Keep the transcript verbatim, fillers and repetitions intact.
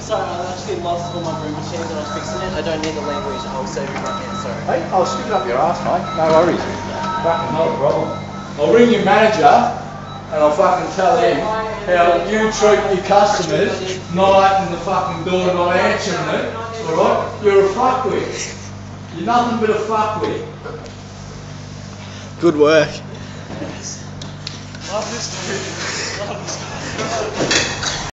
Sorry, I actually lost all my brew machines and I was fixing it. I don't need the language. I'll save you right now, sorry. Hey, I'll stick it up your ass, mate. No worries. Fucking not a problem. I'll ring your manager and I'll fucking tell him how you treat your customers, not opening the fucking door and not answering it. Alright? You're a fuckwit. You're nothing but a fuckwit. Good work. Love this dude. Love this guy.